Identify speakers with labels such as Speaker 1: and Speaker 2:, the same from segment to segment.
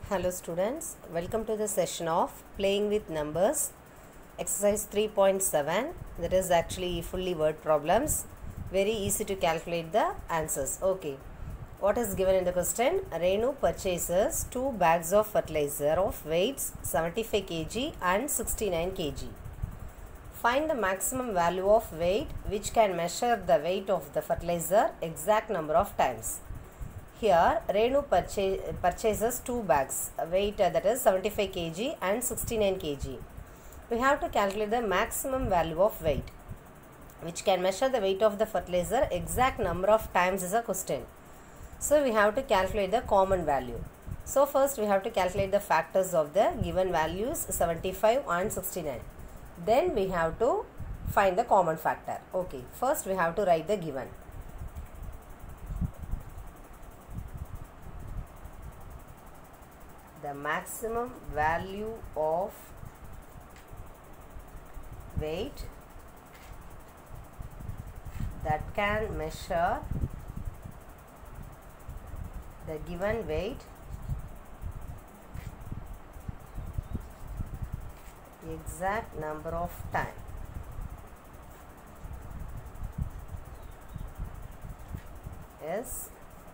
Speaker 1: Hello students, welcome to the session of playing with numbers, exercise 3.7. that is actually fully word problems, very easy to calculate the answers. Okay, what is given in the question? Renu purchases 2 bags of fertilizer of weights 75 kg and 69 kg. Find the maximum value of weight which can measure the weight of the fertilizer exact number of times. Here, Renu purchases 2 bags, weight that is 75 kg and 69 kg. We have to calculate the maximum value of weight, which can measure the weight of the fertilizer exact number of times is a question. So, we have to calculate the common value. So, first we have to calculate the factors of the given values 75 and 69. Then we have to find the common factor. Okay, first we have to write the given. The maximum value of weight that can measure the given weight exact number of time is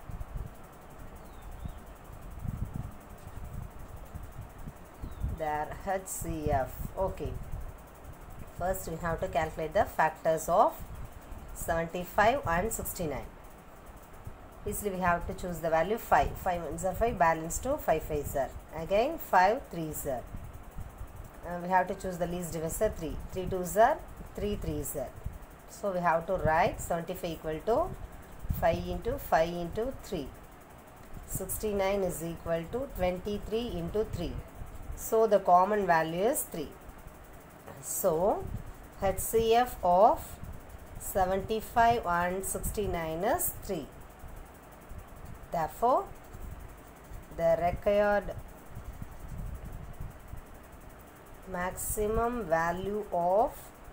Speaker 1: their HCF. Okay, first we have to calculate the factors of 75 and 69. Easily we have to choose the value 5. 5 ones are 5, balance to 5 5s are. Again 5 3s are. We have to choose the least divisor 3. 3 2s are, 3 3s are. So we have to write 75 equal to 5 into 5 into 3. 69 is equal to 23 into 3. So the common value is 3. So HCF of 75 and 69 is 3. Therefore, the required maximum value of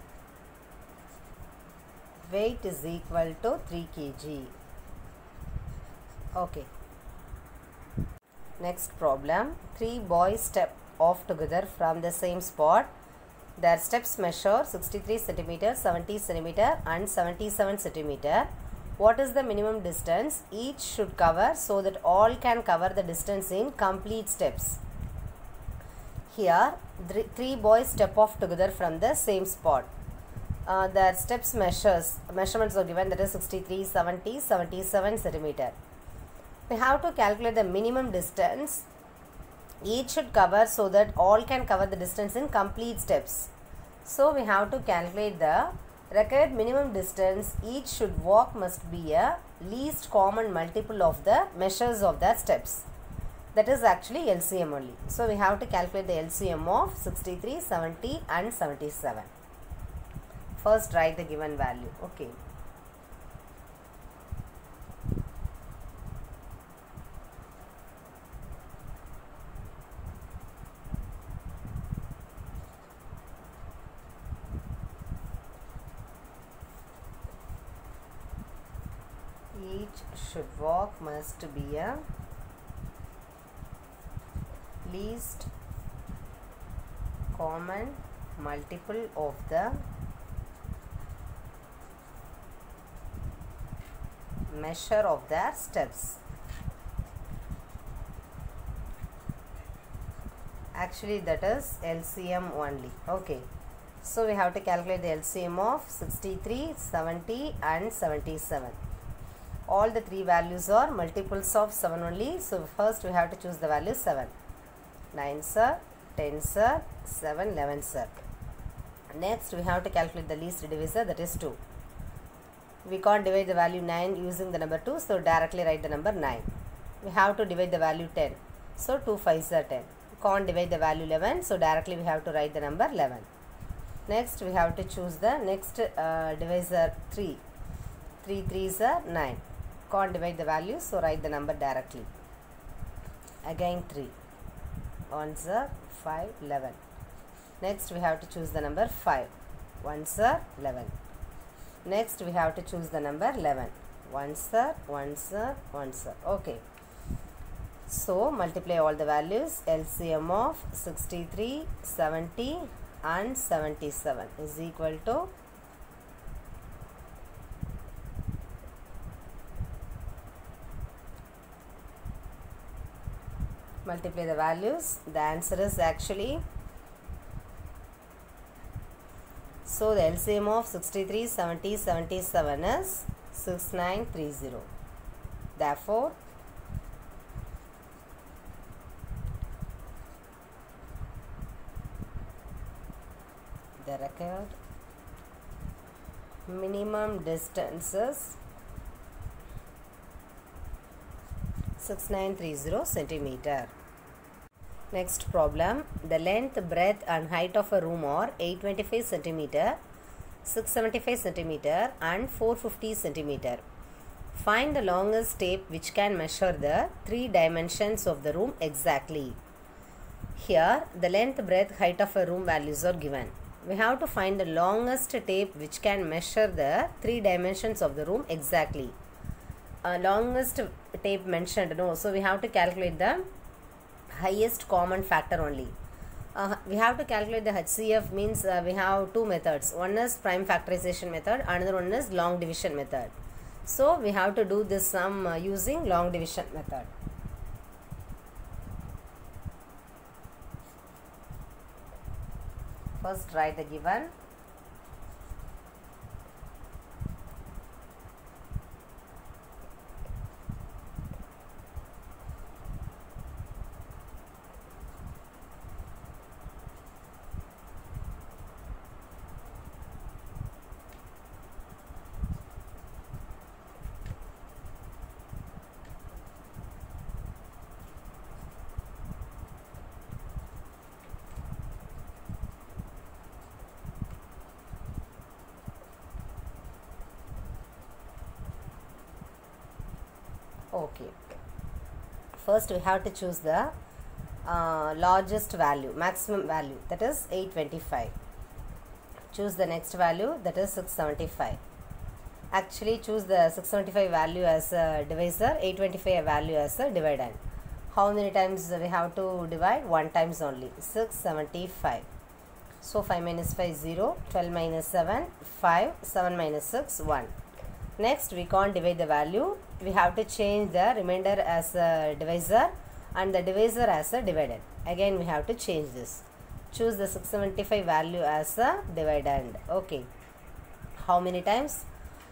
Speaker 1: weight is equal to 3 kg. Okay. Next problem. 3 boys step off together from the same spot. Their steps measure 63 cm, 70 cm and 77 cm. What is the minimum distance each should cover so that all can cover the distance in complete steps? Here, 3 boys step off together from the same spot. Their steps measurements are given, that is 63, 70, 77 cm. We have to calculate the minimum distance each should cover so that all can cover the distance in complete steps. So we have to calculate the required minimum distance each should walk must be a least common multiple of the measures of the steps. That is actually LCM only. So we have to calculate the LCM of 63, 70 and 77. First write the given value. Okay. Each should walk must be a least common multiple of the measure of their steps. Actually that is LCM only. Okay. So we have to calculate the LCM of 63, 70 and 77. All the 3 values are multiples of 7 only. So first we have to choose the value 7. 9 sir, 10 sir, 7, 11 sir. Next we have to calculate the least divisor, that is 2. We can't divide the value 9 using the number 2, so directly write the number 9. We have to divide the value 10. So 2 5s are 10. We can't divide the value 11, so directly we have to write the number 11. Next we have to choose the next divisor 3. 3 3s are 9. Can't divide the value, so write the number directly. Again 3. 1s are 5, 11. Next we have to choose the number 5. 1s are 11. Next we have to choose the number 11. 1 sir, 1 sir, 1 sir. Okay. So multiply all the values. LCM of 63, 70 and 77 is equal to multiply the values. The answer is actually, so the LCM of 63, 70, 77 is 6930. Therefore, the required minimum distance is 6930 centimeter. Next problem, the length, breadth and height of a room are 825 centimeter, 675 centimeter and 450 centimeter. Find the longest tape which can measure the three dimensions of the room exactly. Here, the length, breadth, height of a room values are given. We have to find the longest tape which can measure the three dimensions of the room exactly. Longest tape mentioned, no, so we have to calculate the highest common factor only. We have to calculate the HCF, means we have two methods. One is prime factorization method, another one is long division method. So we have to do this sum using long division method. First write the given. Okay, first we have to choose the largest value, maximum value, that is 825. Choose the next value, that is 675. Actually choose the 675 value as a divisor, 825 value as a dividend. How many times we have to divide? One times only, 675. So 5 minus 5 0, 12 minus 7 5, 7 minus 6 1. Next we can't divide the value, we have to change the remainder as a divisor and the divisor as a dividend. Again we have to change this. Choose the 675 value as a dividend. Okay, how many times?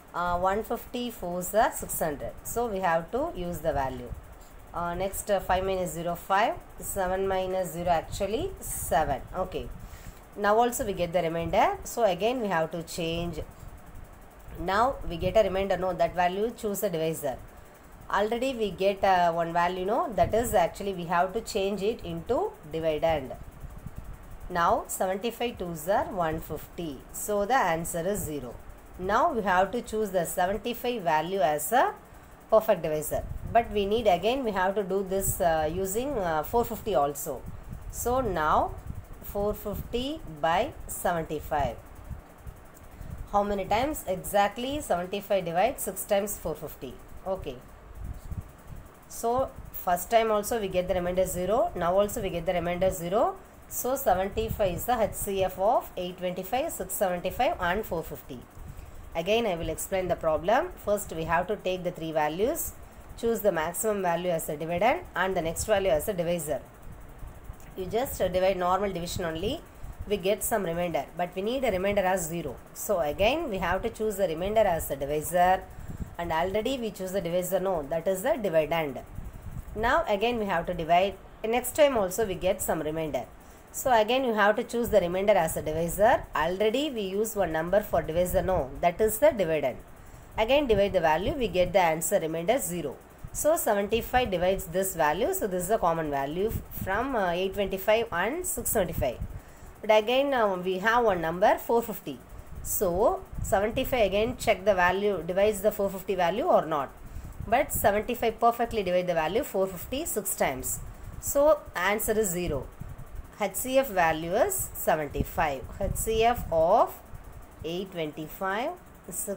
Speaker 1: 150 4s are 600, so we have to use the value. Next 5 minus 0 5, 7 minus 0 actually 7. Okay, now also we get the remainder, so again we have to change. Now we get a remainder, no, that value choose a divisor. Already we get one value, no, that is actually we have to change it into dividend. Now 75 2s are 150, so the answer is 0. Now we have to choose the 75 value as a perfect divisor, but we need, again we have to do this using 450 also. So now 450 by 75. How many times? Exactly 75 divides 6 times 450. Okay. So first time also we get the remainder 0. Now also we get the remainder 0. So 75 is the HCF of 825, 675 and 450. Again I will explain the problem. First we have to take the three values. Choose the maximum value as a dividend and the next value as a divisor. You just divide normal division only. We get some remainder, but we need a remainder as 0. So again we have to choose the remainder as a divisor, and already we choose the divisor, no, that is the dividend. Now again we have to divide. Next time also we get some remainder. So again you have to choose the remainder as a divisor. Already we use one number for divisor, no, that is the dividend. Again divide the value, we get the answer remainder 0. So 75 divides this value, so this is a common value from 825 and 675. But again we have one number 450. So 75 again check the value, divides the 450 value or not. But 75 perfectly divide the value 450 6 times. So answer is 0. HCF value is 75. HCF of 825,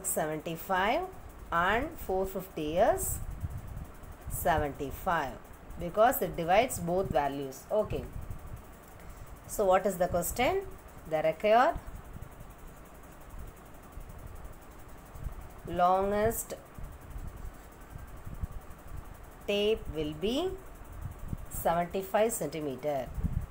Speaker 1: 675 and 450 is 75. because it divides both values. Okay. So what is the question? The required longest tape will be 75 centimeter.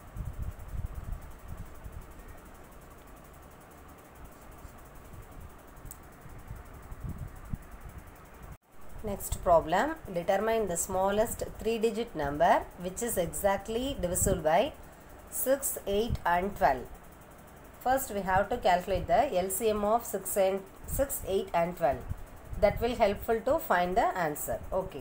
Speaker 1: Next problem, determine the smallest 3-digit number which is exactly divisible by 6, 8 and 12. First we have to calculate the LCM of 6, 8 and 12. That will helpful to find the answer. Okay.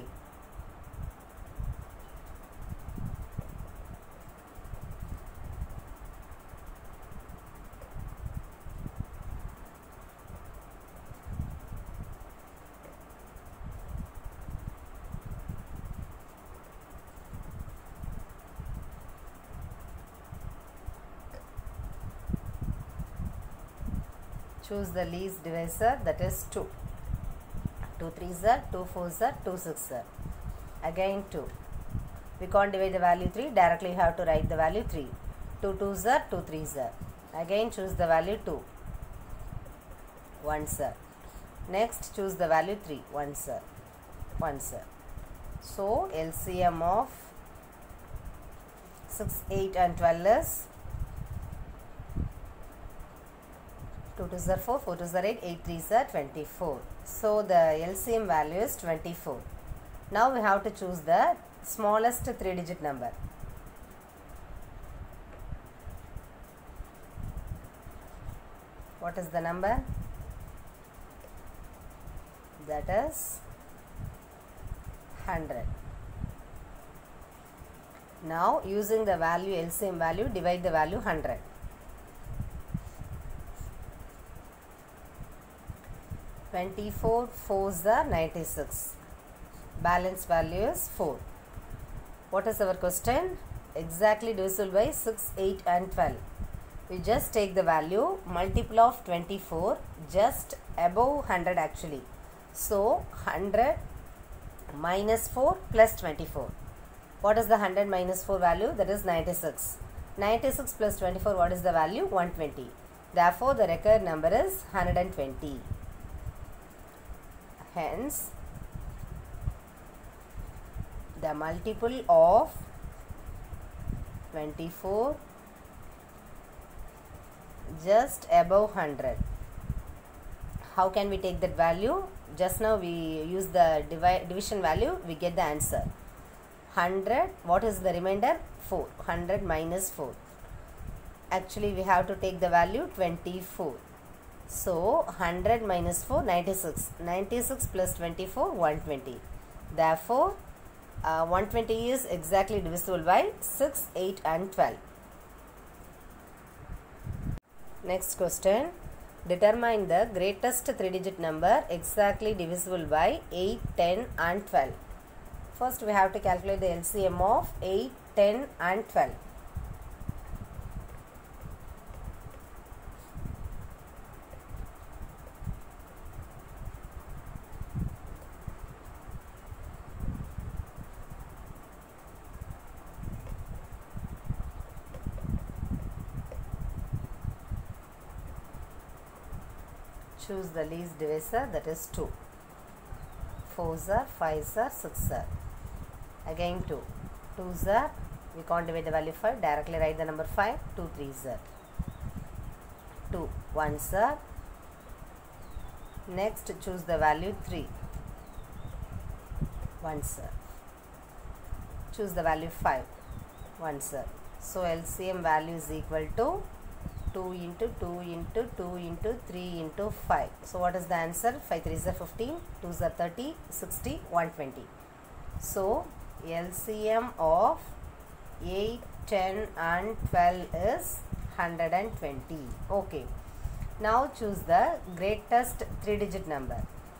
Speaker 1: Choose the least divisor, that is 2. 2 3s are, 2 4s are, 2 6s are. Again 2. We can't divide the value 3, directly have to write the value 3. 2 2s are, 2 3s are. Again choose the value 2. 1s are. Next choose the value 3. 1s are. 1s are. So LCM of 6, 8 and 12 is 2 2s are 4, 4 2s are 8, 8 3s are 24. So the LCM value is 24. Now we have to choose the smallest 3-digit number. What is the number? That is 100. Now using the value LCM value, divide the value 100. 24 4s are 96. Balance value is 4. What is our question? Exactly divisible by 6, 8 and 12. We just take the value, multiple of 24, just above 100 actually. So 100 minus 4 plus 24. What is the 100 minus 4 value? That is 96. 96 plus 24, what is the value? 120. Therefore the required number is 120. Hence, the multiple of 24 just above 100. How can we take that value? Just now we use the division value, we get the answer. 100, what is the remainder? 4. 100 minus 4. Actually we have to take the value 24. So 100 minus 4, 96. 96 plus 24, 120. Therefore 120 is exactly divisible by 6, 8 and 12. Next question. Determine the greatest 3-digit number exactly divisible by 8, 10 and 12. First we have to calculate the LCM of 8, 10 and 12. Choose the least divisor, that is 2. 4s are, 5s are, 6s are. Again 2. 2s are, we can't divide the value 5, directly write the number 5. 2 3s are. 2 1s are. Next choose the value 3. 1s are. Choose the value 5. 1s are. So LCM value is equal to 2 into 2 into 2 into 3 into 5. So what is the answer? 5 3s are 15, 2s are 30, 60, 120. So LCM of 8, 10 and 12 is 120. Okay. Now choose the greatest 3-digit number.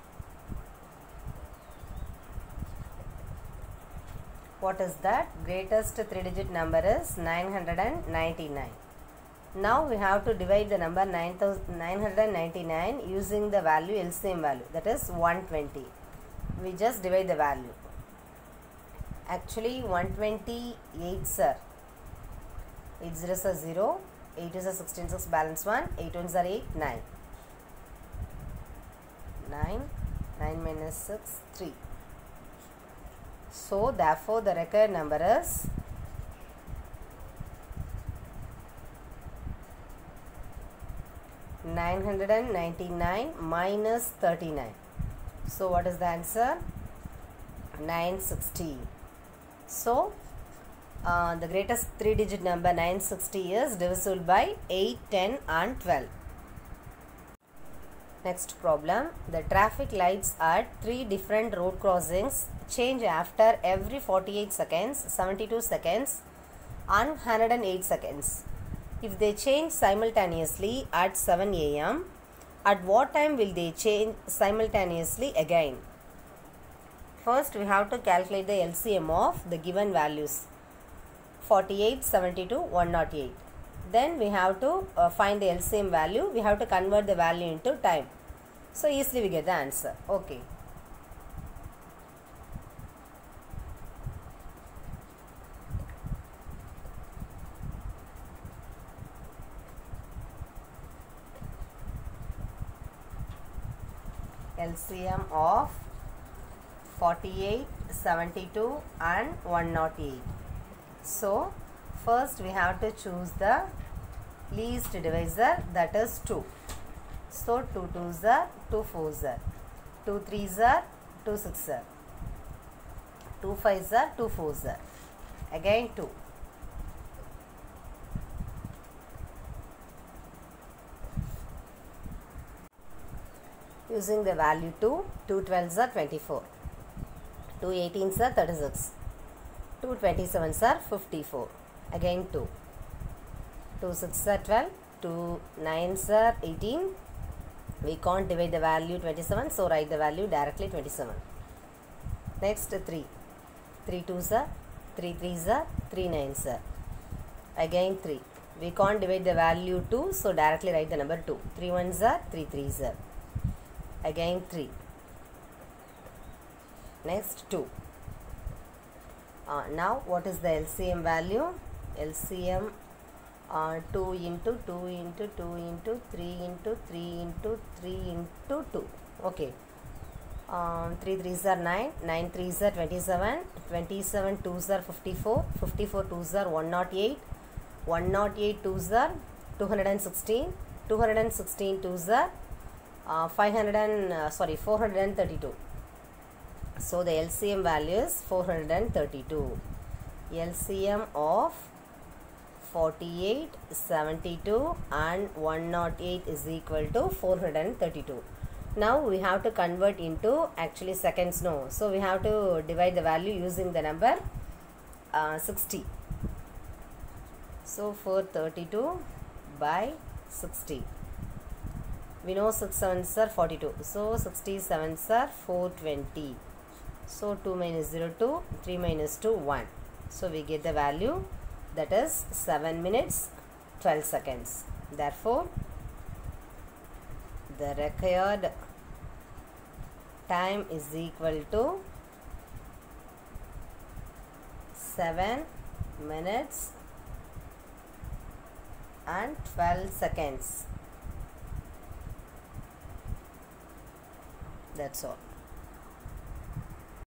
Speaker 1: What is that? Greatest 3-digit number is 999. Now we have to divide the number 999 using the value LCM value, that is 120. We just divide the value. Actually 128 sir. 8 zeros are 0, 8 is a 16, 6 balance 1, 8 ones are 8, 9. 9 minus 6, 3. So therefore the required number is 999 minus 39. So what is the answer? 960. So the greatest 3-digit number 960 is divisible by 8, 10 and 12. Next problem. The traffic lights at 3 different road crossings change after every 48 seconds, 72 seconds and 108 seconds. If they change simultaneously at 7 a.m., at what time will they change simultaneously again? First we have to calculate the LCM of the given values 48, 72, 108. Then we have to find the LCM value. We have to convert the value into time. So easily we get the answer. Okay. LCM of 48, 72 and 108. So first we have to choose the least divisor, that is 2. So 2 2s are 2 4s are 2 3s are 2 6s are 2 5s are 2 4s are again 2. Using the value 2, 2 12s are 24, 2 18s are 36, 2 27s are 54, again 2, 2 6s are 12, 2 9s are 18. We can't divide the value 27, so write the value directly 27. Next 3, 3 2s are 3 3s are 3 9s are again 3. We can't divide the value 2, so directly write the number 2. 3 1s are 3 3s are again 3. Next 2. Now what is the LCM value? LCM 2 into 2 into 2 into 3 into 3 into 3 into 2. Okay. 3 3s are 9, 9 3s are 27, 27 2s are 54, 54 2s are 108, 108 2s are 216, 216 2s are 432. So the LCM value is 432. LCM of 48, 72 and 108 is equal to 432. Now we have to convert into actually seconds. No, so we have to divide the value using the number 60. So 432 by 60. We know 6 7s are 42. So 67s are 420. So 2 minus 0 2, 3 minus 2 1. So we get the value, that is 7 minutes 12 seconds. Therefore the required time is equal to 7 minutes and 12 seconds. That's all.